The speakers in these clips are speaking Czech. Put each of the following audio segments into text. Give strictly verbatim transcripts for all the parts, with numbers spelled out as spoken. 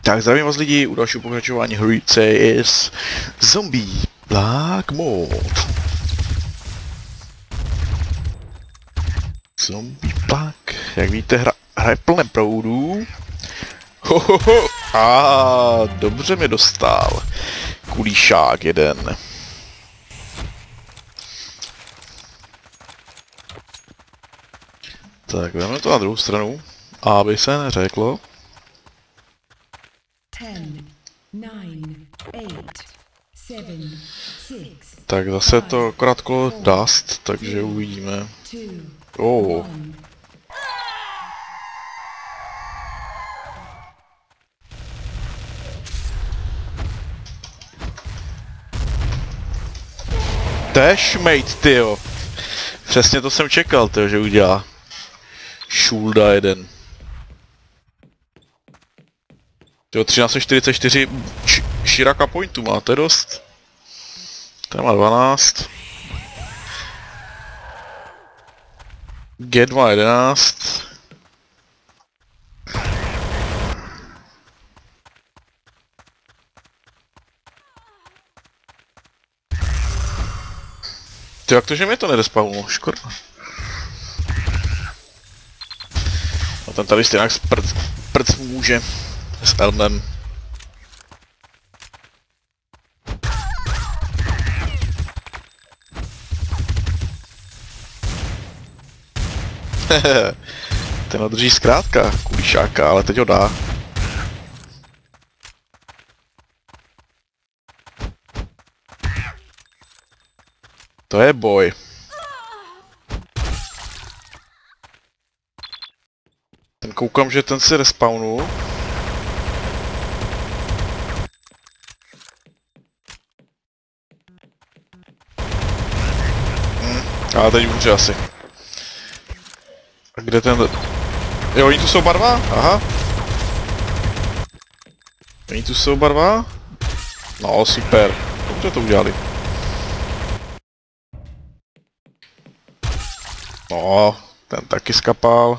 Tak zdravím vás lidi, u dalšího pokračování hry C S Zombie Black Mode. Zombie Black, jak víte, hra, hra plné proudů. Hohoho, a dobře mi dostal. Kulíšák jeden. Tak, jdeme to na druhou stranu, aby se neřeklo. Tak zase to akorát kolo dust, takže uvidíme. Oh. Dashmate, tyjo. Přesně to jsem čekal, tyjo, že udělá. Šulda jeden. Tyjo, třináct čtyřicet čtyři Shiraka pointu máte dost. Ten má dvanáct. G dva jedenáct. Ty, jak to, že mě to nerespawnulo? Škoda. A ten tady stejnak z prc, prc může. S Elmem. Ten ho drží zkrátka, kulíšáka, ale teď ho dá. To je boj. Ten koukám, že ten se respawnul. Hm, ale teď umře asi. A kde ten... Jo, oni tu jsou barva? Aha. Oni tu jsou barva? No, super. Dobře to udělali. No, ten taky skapal.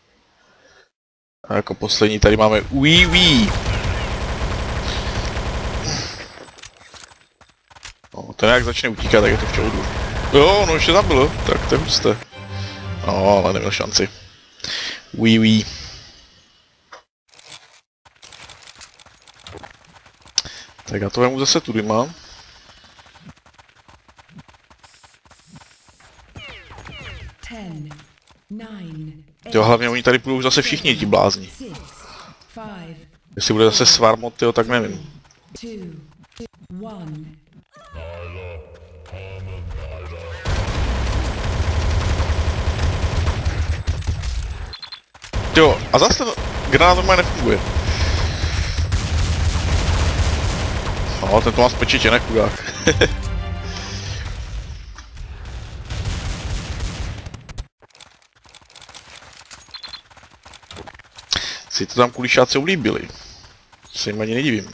A jako poslední tady máme Wee Wee. No, ten jak začne utíkat, tak je to v čoudu. Jo, no ještě tam bylo, tak to je husté. No, ale neměl šanci. Wee Wee. Tak já to vemu zase tudy mám. Jo, hlavně oni tady budou zase všichni ti blázni. Jestli bude zase Swarmot, jo, tak nevím. Jo, a zase granát normálně nefunguje. No, ten to má spečitě, ne chudák. Si to tam kulíšáci oblíbili. Se jim ani nedivím.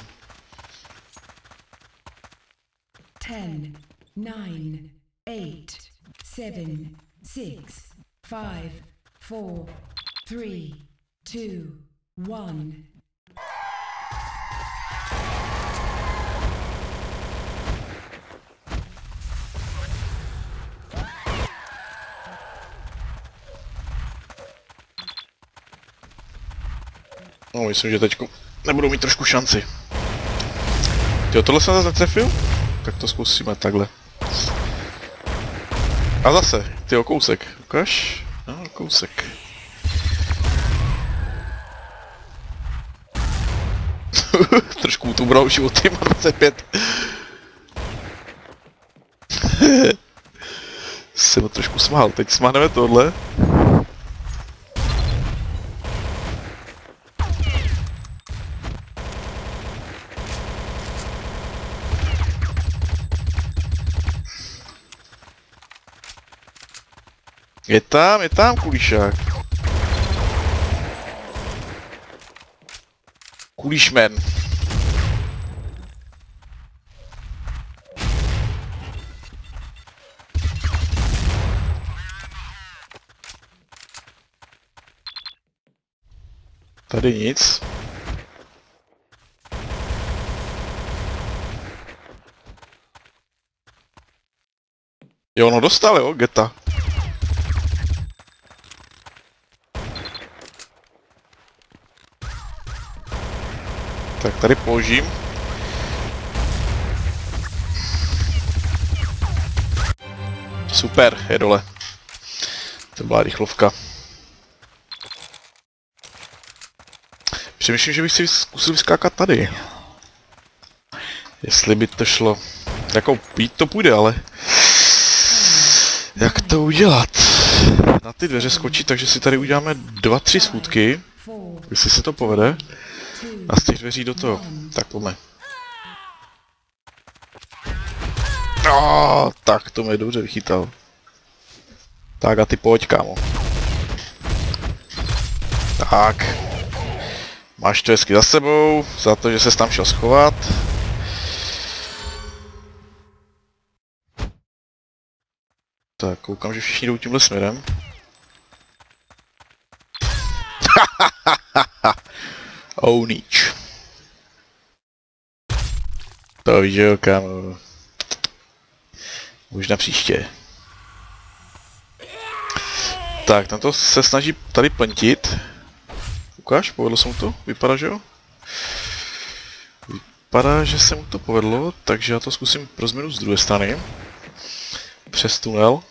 ten, nine, eight, seven, six, five, four, three, two, one. No, myslím, že teďko nebudou mít trošku šanci. Jo, tohle jsem zase netrefil? Tak to zkusíme takhle. A zase, tyjo, kousek. Ukaž? No, kousek. Trošku mu to ubral životy, má dvacet pět. Jsem ho trošku smál, teď smáhneme tohle. Je tam, je tam kulíšák. Kulíšmen. Tady nic. Jo, ono dostal, jo, geta. Tak tady položím. Super, je dole. To byla rychlovka. Přemýšlím, že bych si zkusil vyskákat tady. Jestli by to šlo. Jako jít to půjde, ale... Jak to udělat? Na ty dveře skočit, takže si tady uděláme dva, tři schůdky. Jestli se to povede. A z těch dveří do toho. Tak pojďme. Oh, tak to mě dobře vychytal. Tak a ty pojď, kámo. Tak. Máš to hezky za sebou, za to, že ses tam šel schovat. Tak, koukám, že všichni jdou tímhle směrem. Oh, nič. To víš, že jo, kámo. Možná příště. Tak, tam to se snaží tady plantit. Ukáž, povedlo se mu to? Vypadá, že jo? Vypadá, že se mu to povedlo, takže já to zkusím pro změnu z druhé strany. Přes tunel.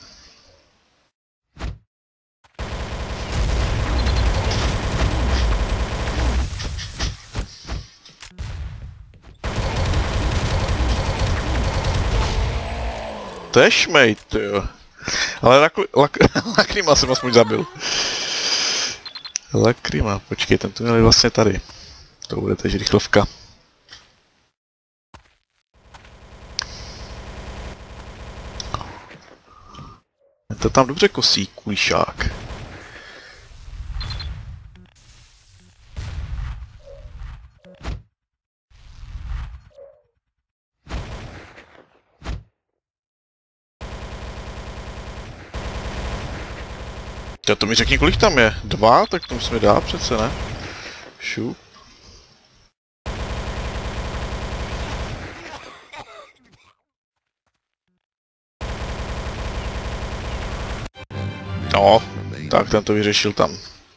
To je šmejt, jo. Ale Lakrima jsem aspoň zabil. Lakrima, počkej, ten tunel je vlastně tady. To bude teď rychlovka. To tam dobře kosí, kulišák. Já to mi řekni, kolik tam je. Dva? Tak to musíme dát přece, ne? Šup. No, tak ten to vyřešil tam.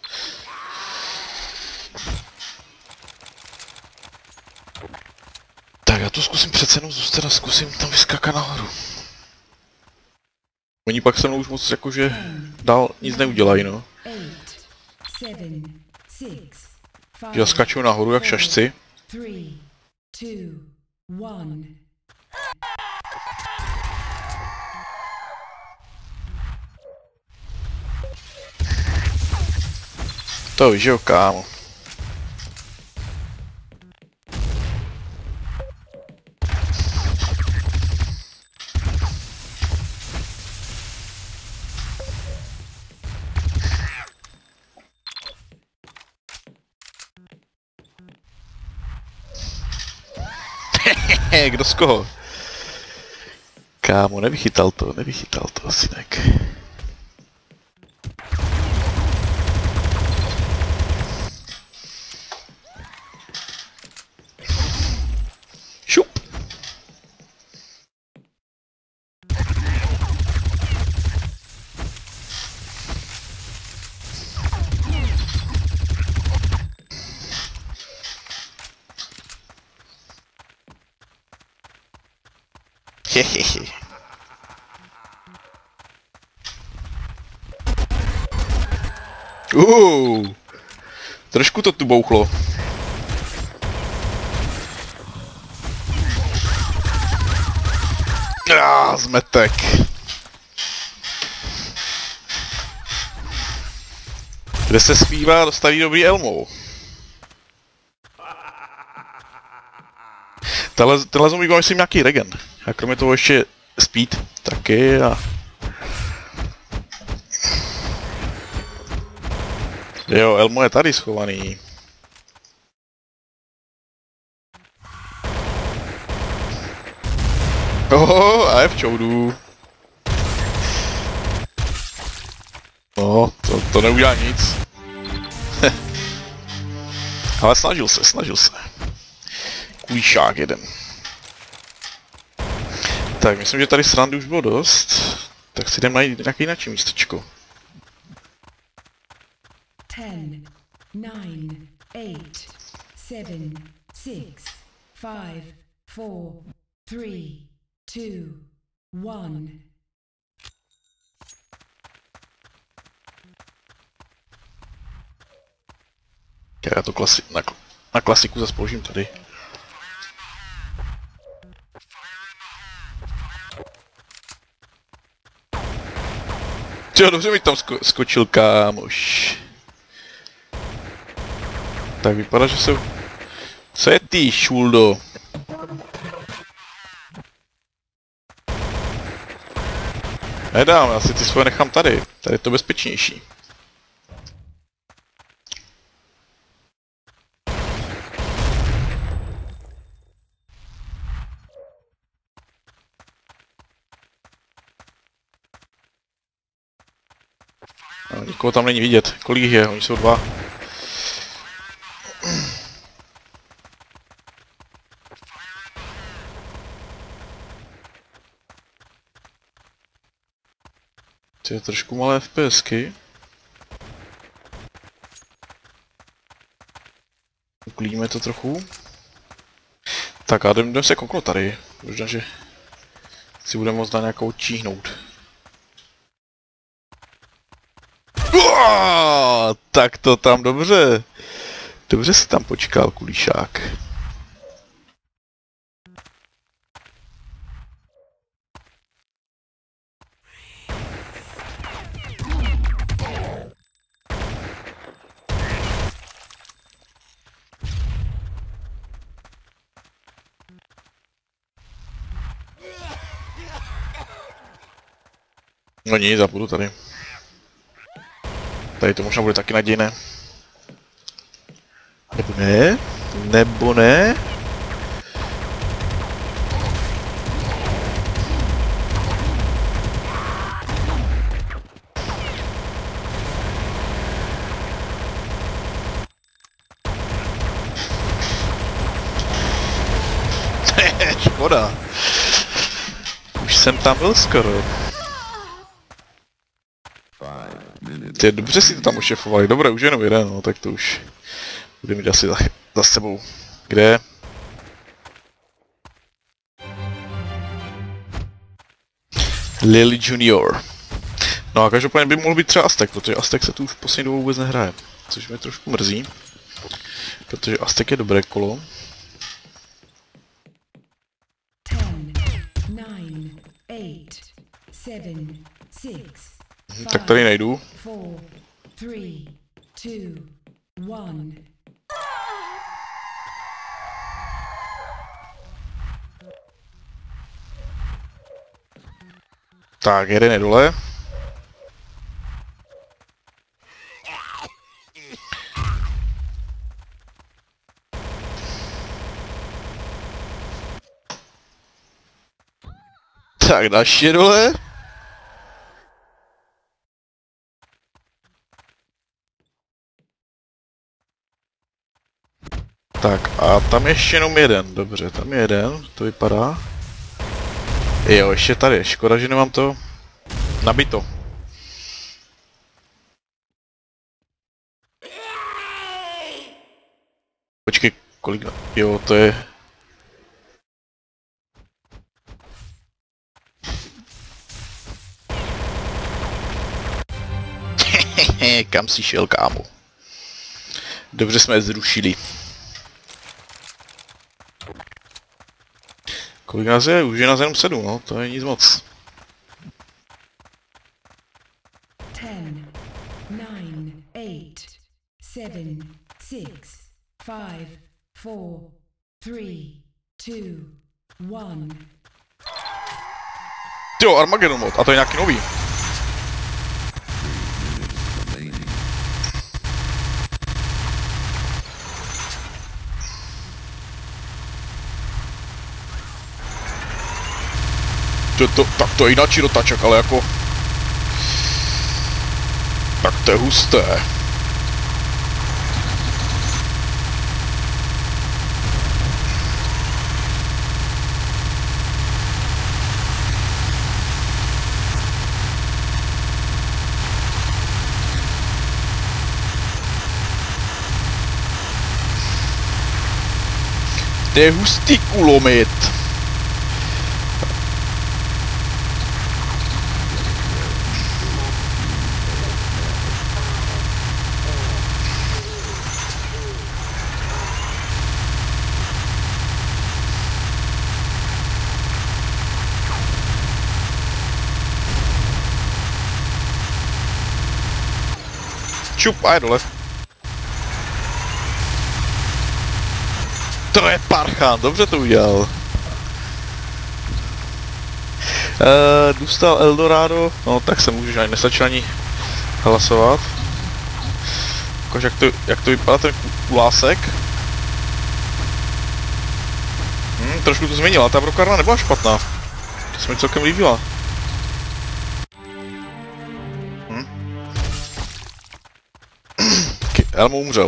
Tak já to zkusím přece jenom zůstat a zkusím tam vyskakat nahoru. Oni pak se mnou už moc jakože dál nic neudělají, no. Já skaču nahoru jak šašci. To víš, jo, kámo. Kdo z koho? Kámo, nevychytal to, nevychytal to, synek. Šup! Hehehe. Uh, trošku to tu bouchlo. Ah, zmetek. Kde se zpívá, dostaví dobrý elmo. Tenhle, tenhle zombie má myslím nějaký regen. A kromě toho ještě speed taky a... Jo, elmo je tady schovaný. Oho, a je v čoudu. No, to, to neudělá nic. Ale snažil se, snažil se. Kůjšák jeden. Tak, myslím, že tady srandy už bylo dost. Tak si jdem najít nějaké jiné místečko. ten, nine, eight, seven, six, five, four, three, two, one. Já to klasi na, na klasiku zase položím tady. Jo, dobře mi tam sko skočil kámoš. Tak vypadá, že jsou... Co je ty, šuldo? Nedám, já si ty svoje nechám tady. Tady je to bezpečnější. No, nikoho tam není vidět. Kolik jich je? Oni jsou dva. To je trošku malé FPSky. Uklidíme to trochu. Tak a jdem, jdem se kouknout tady. Možná, že si budeme moct na nějakou číhnout. Uaaaa, tak to tam dobře. Dobře si tam počkal, kulíšák. No nic, zapůjdu tady. Tady to možná bude taky nadějné. Nebo ne? Nebo ne? Škoda. Už jsem tam byl skoro. Ty, dobře si to tam ušefovali, dobré, už jenom jeden, no tak to už bude mít asi za, za sebou. Kde? Lily Junior. No a každopádně by mohl být třeba Aztek, protože Aztek se tu už v poslední dobou vůbec nehraje. Což mě trošku mrzí. Protože Aztek je dobré kolo. ten, nine, eight, seven, six, Tak tady nejdu. four, three, two, one. Tak, jeden je dole. Tak, další je dole. Tak a tam ještě jenom jeden, dobře, tam je jeden, to vypadá. Jo, ještě tady, škoda, že nemám to nabito. Počkej, kolik, jo, to je... Hehehe, kam jsi šel, kámo? Dobře jsme je zrušili. Kolik nás je? Už je nás jenom sedm, no, to je nic moc. ten, nine, eight, seven, six, five, four, three, two, one. Jo, Armageddon mod, a to je nějaký nový. To, to, tak to je jináčí dotaček, ale jako... Tak to je husté. To je hustý kulomit. Čup, a je dole. To je parchán, dobře to udělal. Uh, dostal Eldorado, no tak se můžeš ani nestačil ani hlasovat. Ukaž, jak to, jak to vypadá ten kulásek. Hmm, trošku to změnila, ta brokárna nebyla špatná. To se mi celkem líbila. Hm? Elmo umřel.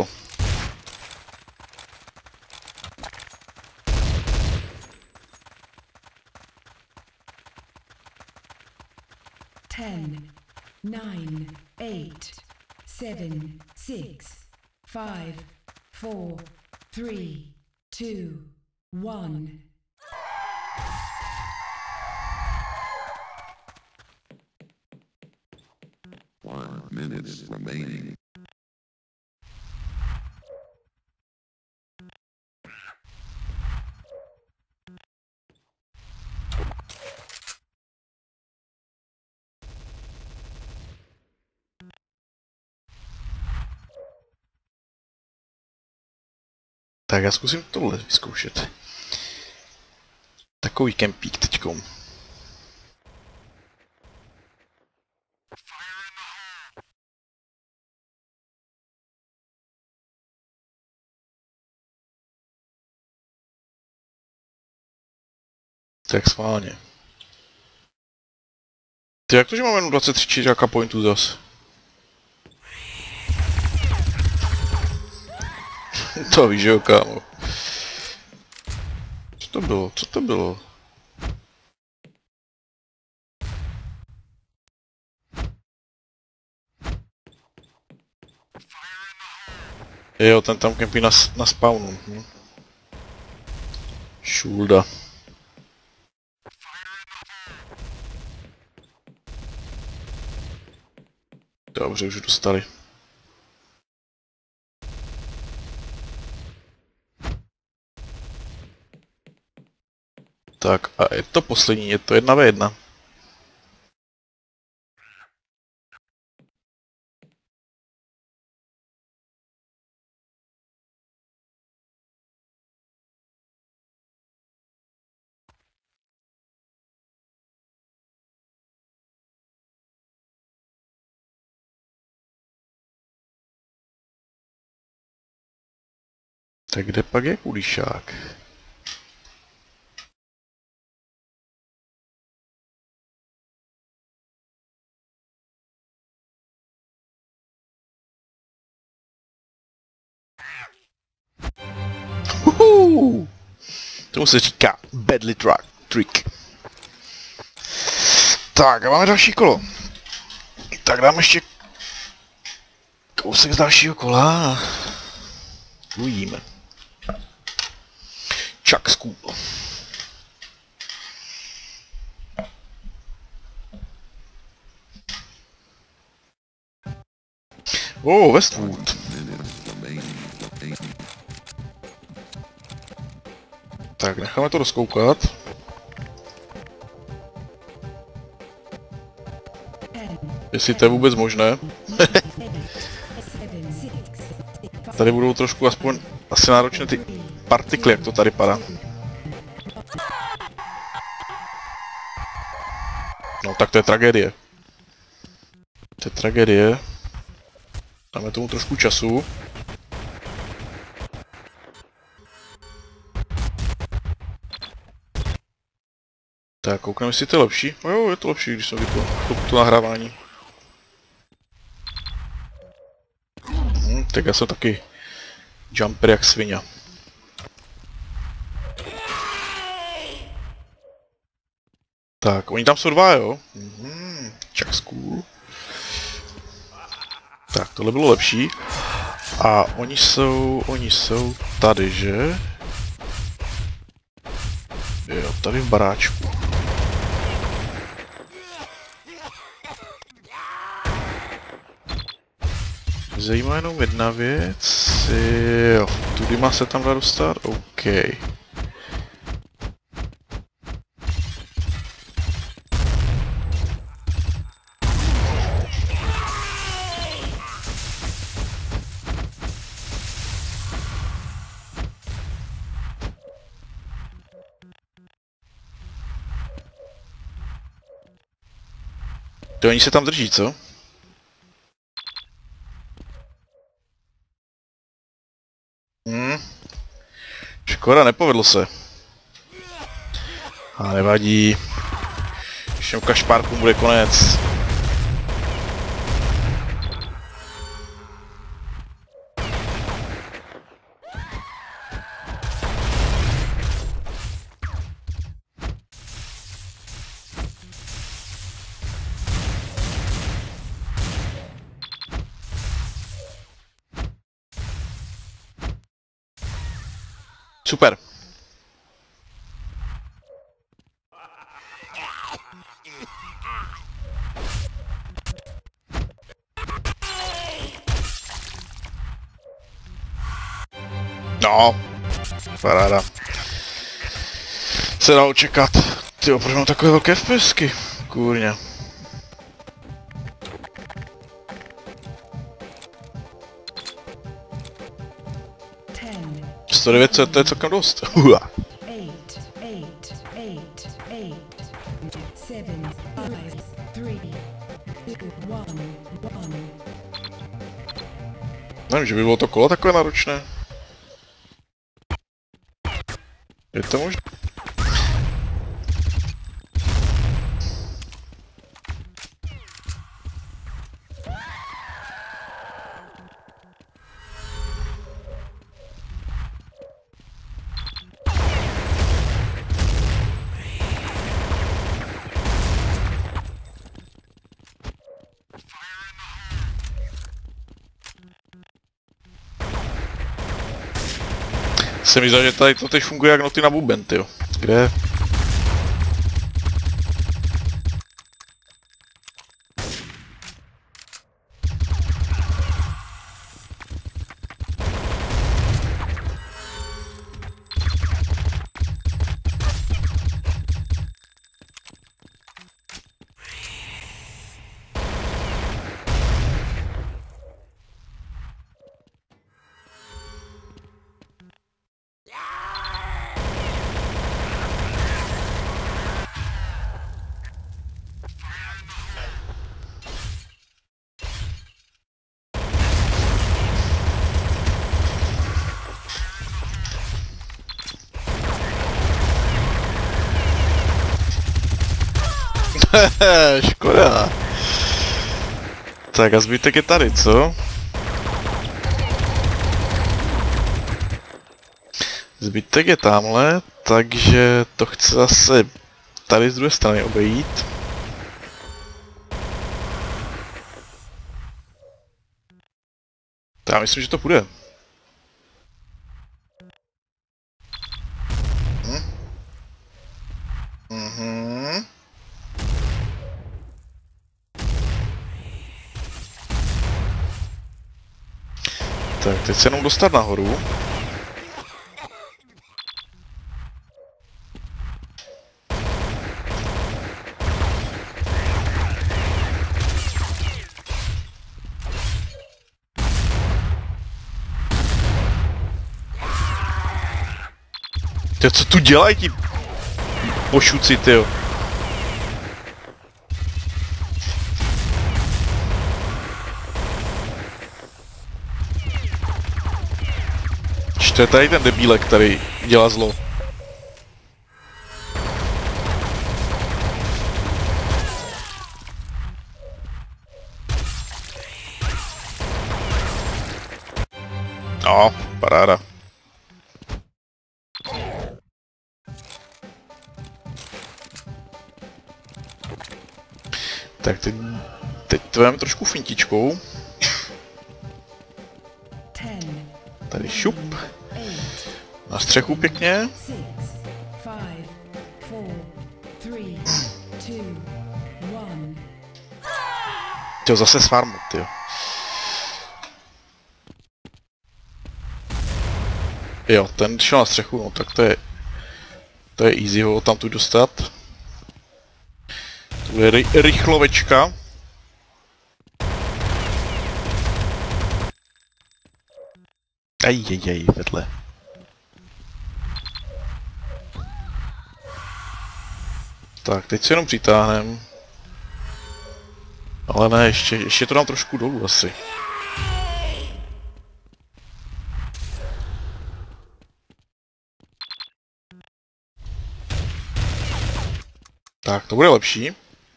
Ten, nine, eight, seven, six, five, four, three, two, one. One minute remaining. Tak já zkusím tohle vyzkoušet. Takový kempík teďkom. Tak schválně. Ty jak to, že máme jenom dvacet tři čtyřáka pointů zas? To víš, že jo, kámo. Co to bylo? Co to bylo? Jo, ten tam kempí na, na spawnu. Hm. Šulda. Dobře, už dostali. Tak a je to poslední, je to jedna ve jedna. Tak kde pak je kulišák? Uhu. Tomu se říká badly trick. Tak a máme další kolo. Tak dám ještě kousek z dalšího kola. Uvidíme. Chuck School. Oh, Westwood. Tak, necháme to rozkoukat. Jestli to je vůbec možné. Tady budou trošku aspoň asi náročné ty partikly, jak to tady padá. No tak to je tragédie. To je tragédie. Dáme tomu trošku času. Tak, koukneme, jestli to je lepší. No jo, je to lepší, když jsem vypl to, to nahrávání. Hm, tak já jsem taky jumper jak svině. Tak, oni tam jsou dva, jo? Mhm, Chuck School. Tak, tohle bylo lepší. A oni jsou, oni jsou tady, že? tady v baráčku. Zajímá jenom jedna věc, jo, tudy má se tam dá dostat, OK. To oni se tam drží, co? Hmm. Škoda, nepovedlo se. A nevadí. Všem kašpárkům bude konec. Super. No, paráda. Se dalo čekat. Tyjo, proč mám takové velké FPSky? Kurně. sto devět, to je celkem dost. Nevím, že by bylo to kolo takové náročné. Je to možné? Se mi zdá, že tady to teď funguje jak noty na buben, tyjo. Kde? Škoda. Tak a zbytek je tady, co? Zbytek je tamhle, takže to chci zase tady z druhé strany obejít. Já myslím, že to půjde. Hm? Mhm. Tak, teď se jenom dostat nahoru. Tyjo, co tu dělají ti pošuci, tyjo? To je tady ten debílek, který dělá zlo. No, paráda. Tak teď, teď to máme trošku fintičkou. Tady šup. Na střechu pěkně. Jo, zase s farmou, tyjo. Jo, ten šel na střechu, no tak to je... To je easy ho tam tu dostat. Tu je ry rychlovečka. Ajjajaj, vedle. Tak, teď se jenom přitáhnem. Ale ne, ještě, ještě to dám trošku dolů asi. Tak, to bude lepší.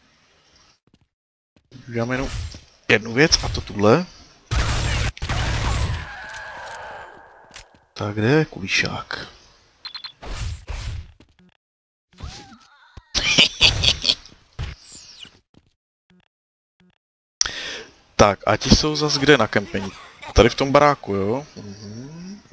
Uděláme jenom jednu věc, a to tuhle. Tak, kde je kulišák? Tak, a ti jsou zas kde na kempení? Tady v tom baráku, jo? Mhm.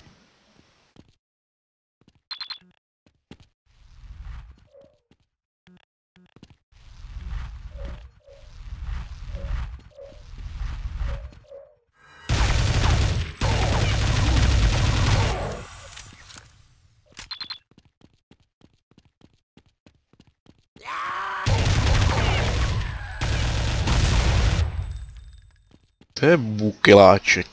To je bukeláček.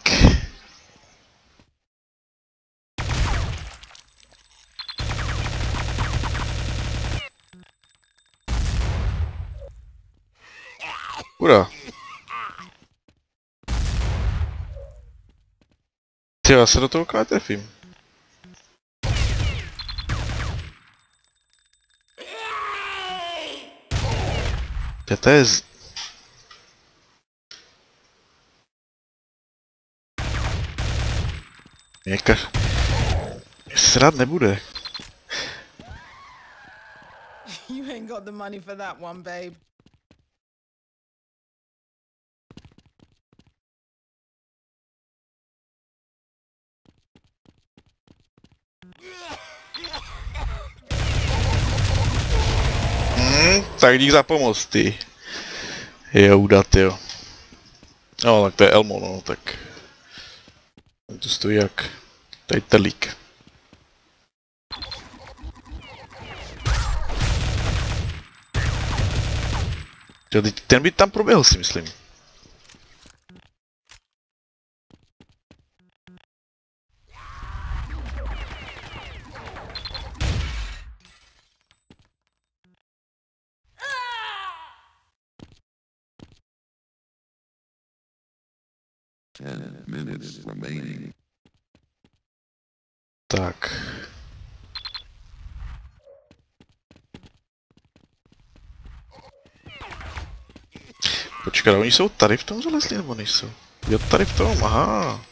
Ura. Ty, já se do toho krát trefím. Ty, to je z... Něka... Srad nebude. You ain't got the money for that one, babe. Hmm, tak dík za pomoc, ty. Je udat, jo. No, tak to je Elmo, no, tak... On tu stojí jak... Tady trlík. Ten by tam proběhl, si myslím. Ten minutes remaining. Tak. Počkat, oni jsou tady v tom železli, nebo nejsou? Jo, tady v tom, aha.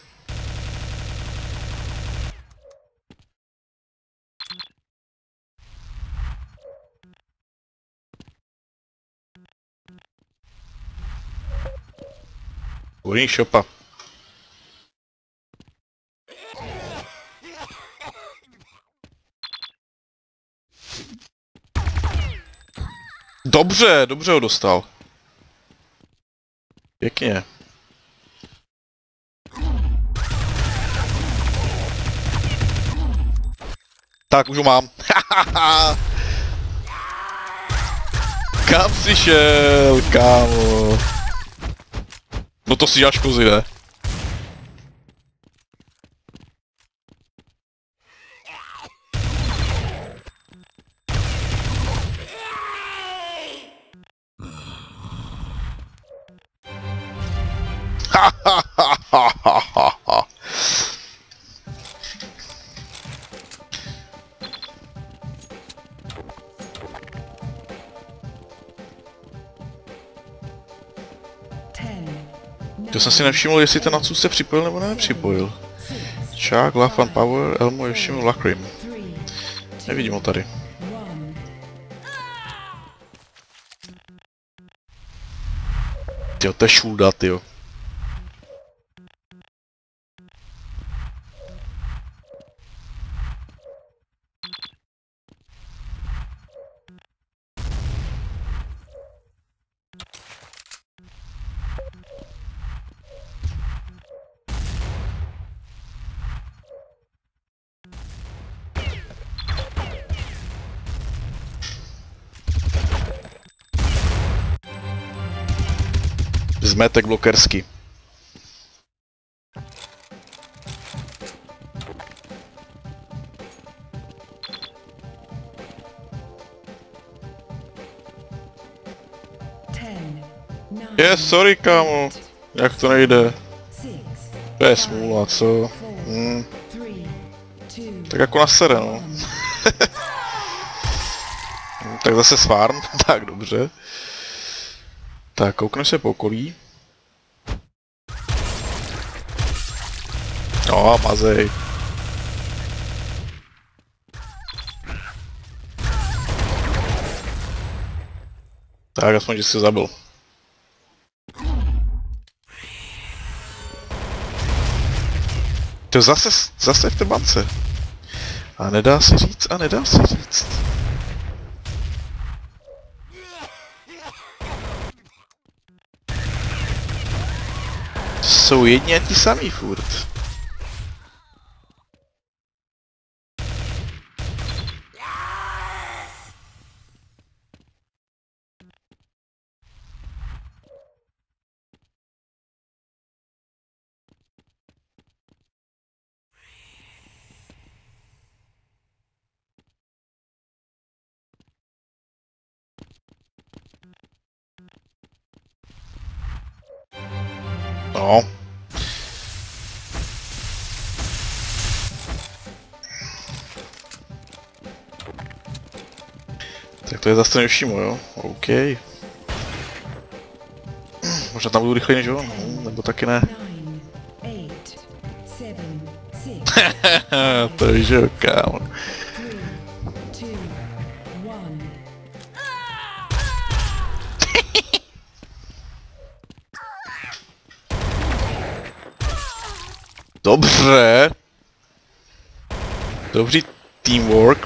Urín šopa. Dobře, dobře ho dostal. Pěkně. Tak, už ho mám. Kam jsi šel, kámo? No to si děláš kozy, ne? To jsem si nevšiml, jestli ten Natsu se připojil nebo nepřipojil. Čák, Love and Power, Elmo je všiml Lakrim. Nevidím ho tady. Tyjo, to je šulda, tyjo. zmetek blokersky. Je, yes, sorry kámo, jak to nejde. To je smůla, co? Hmm. Tak jako na sere, no. Tak zase svárn, tak dobře. Tak, koukneme se po okolí. No, mazej. Tak, aspoň, že jsi zabil. To zase, zase v té bance. A nedá se říct, a nedá se říct. Jsou jedni a ti samý furt. No. Tak to je zase Yoshimo, jo? OK. Možná tam budu rychleji než on, no, nebo taky ne. To je, že jo, kámo. Dobře. Dobrý teamwork.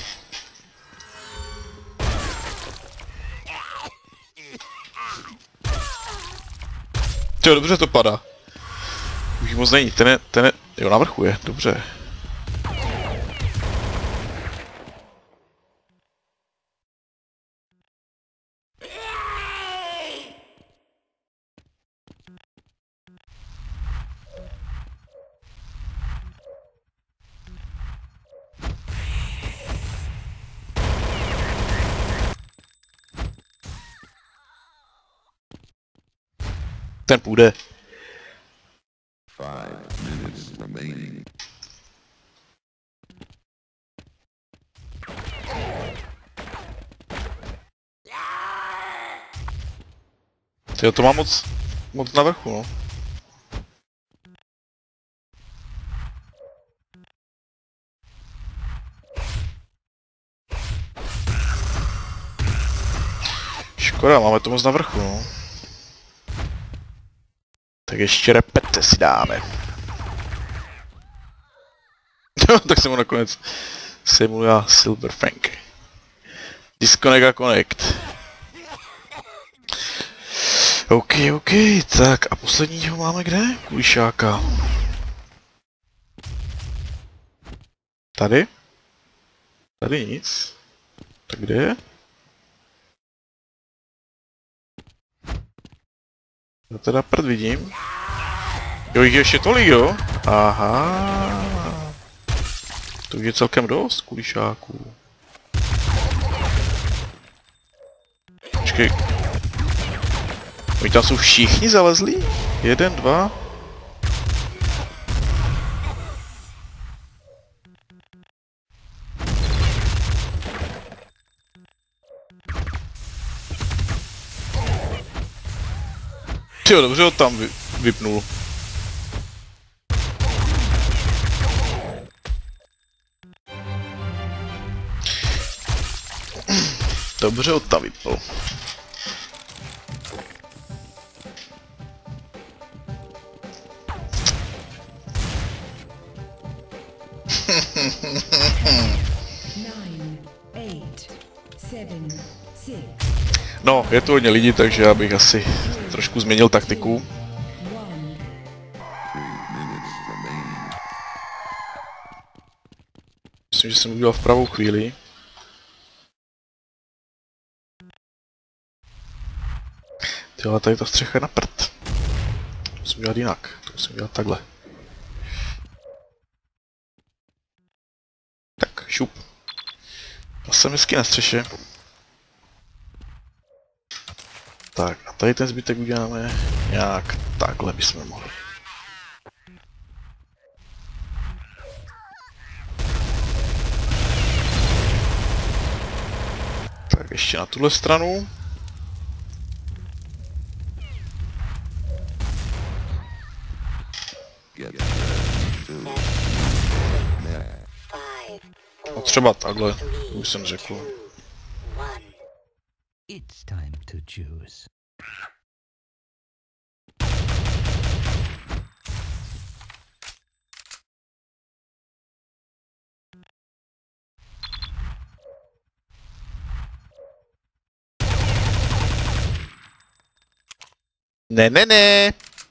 Jo, dobře to padá. Už moc není, ten je, ten je, jo, na vrchu je, dobře. Ten půjde. Five minutes remaining. Tyjo, to má moc, moc na vrchu, no. Škoda, máme to moc na vrchu, no. Tak ještě repete si dáme. Tak jsem ho nakonec simuluje Silverfang. Disconnect a connect. OK, OK, tak a posledního máme kde? Kulišáka. Tady? Tady nic. Tak kde je? Já teda prd vidím. Jo, jich je ještě tolik, jo? Aha. To je celkem dost kulišáků. Počkej. Oni tam jsou všichni zalezlí? Jeden, dva. Jo, dobře ho tam vy, vypnul. Dobře ho tam vypnul. No, je tu hodně lidí, takže já bych asi trošku změnil taktiku. Myslím, že jsem udělal v pravou chvíli. Tyhle, tady ta střecha je na prd. To musím dělat jinak. To musím dělat takhle. Tak, šup. Já jsem hezky na střeše. Tak a tady ten zbytek uděláme nějak takhle bychom mohli. Tak ještě na tuhle stranu. No třeba takhle, už jsem řekl. It's time to choose. Ne, ne, ne.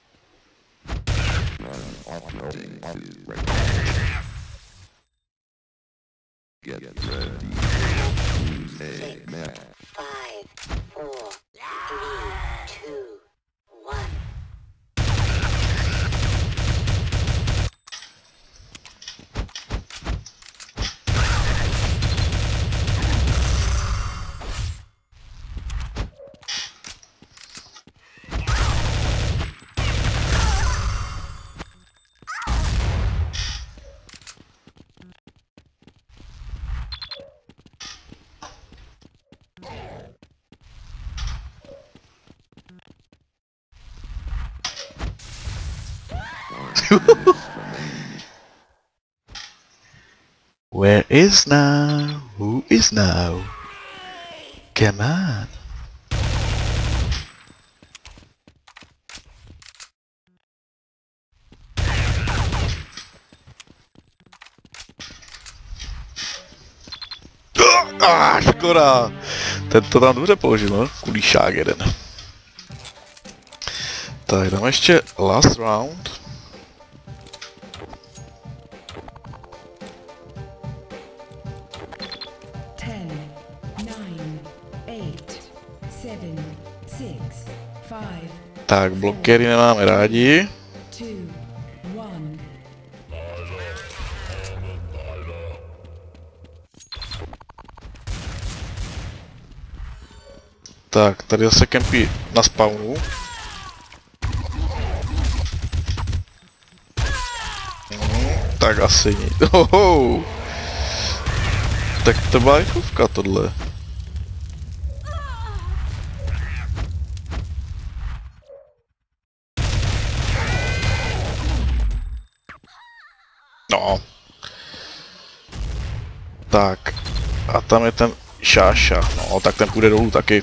Get ready. Six, five, four, three, two, one. Where is now? Who is now? Come on. Ah, škoda. Ten to tam dobře položil, no? Kulíšák jeden. Tak dáme ještě last round. ten, nine, eight, seven, six, five, Tak, blokery nemáme rádi. two, one. Tak, tady zase kempí na spawnu. Hmm, tak asi nic. Oho. Tak to byla rychlovka tohle. No. Tak. A tam je ten Šáša. No, tak ten půjde dolů taky.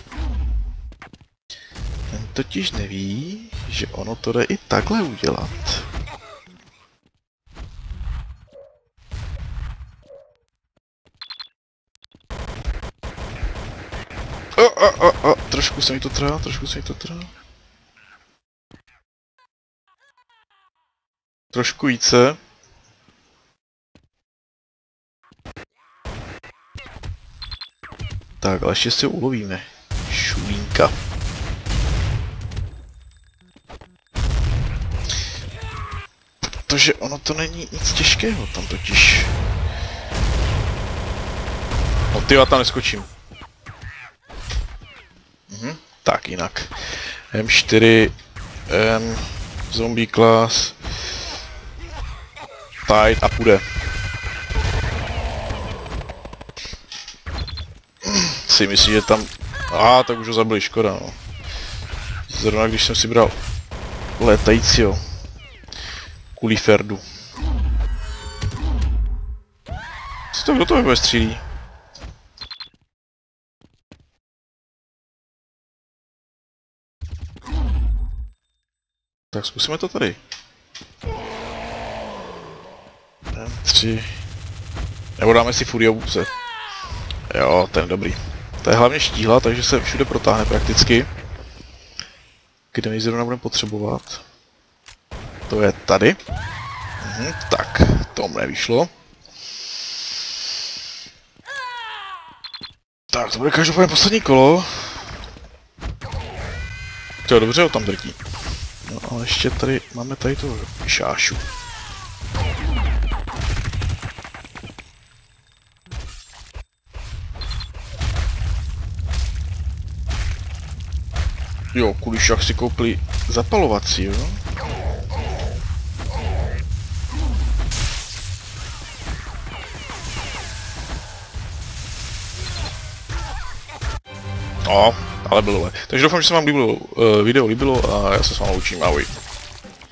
Ten totiž neví, že ono to jde i takhle udělat. O, o, o, o, trošku se mi to trhá, trošku se mi to trhá. Trošku více. Tak, ale ještě si ho ulovíme. Šulínka. Protože ono to není nic těžkého tam totiž. No ty, já tam neskočím. Mhm, tak jinak. M čtyři, M, zombie class, tide a půjde. Si myslí, že tam... A ah, tak už ho zabili, škoda no. Zrovna když jsem si bral létajícího Kuliferdu. Co to, kdo to bude střílí? Tak zkusíme to tady. M tři. Nebo dáme si Furiobuse. Jo, ten je dobrý. To je hlavně štíhla, takže se všude protáhne prakticky. Kde my zrovna budeme potřebovat. To je tady. Mhm, tak, to mu nevyšlo. Tak, to bude každopádně poslední kolo. To je dobře, ho tam drtí. No ale ještě tady, máme tady tu šášu. Jo, kulišák si koupili zapalovací, jo? No, ale bylo. Takže doufám, že se vám líbilo, uh, video líbilo a já se s vámi učím. Ahoj.